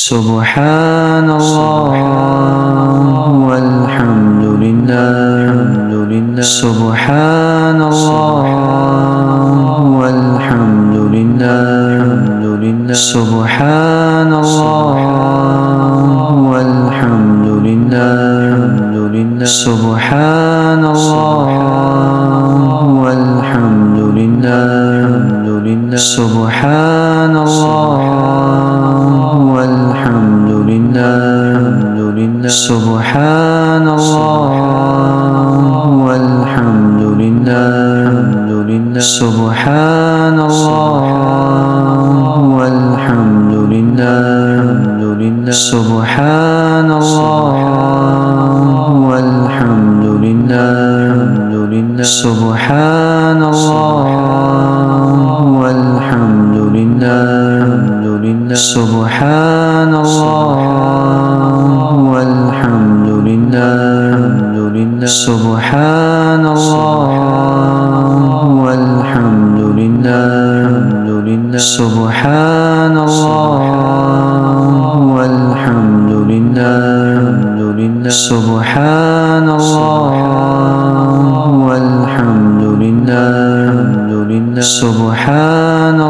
سبحان الله والحمد لله سبحان الله والحمد لله سبحان الله والحمد لله سبحان الله والحمد لله سبحان الله والحمد لله سبحان الله والحمد لله سبحان الله والحمد لله سبحان الله والحمد لله سبحان الله والحمد لله سبحان الله والحمد لله سبحان الله والحمد لله سبحان الله والحمد لله سبحان الله والحمد لله سبحان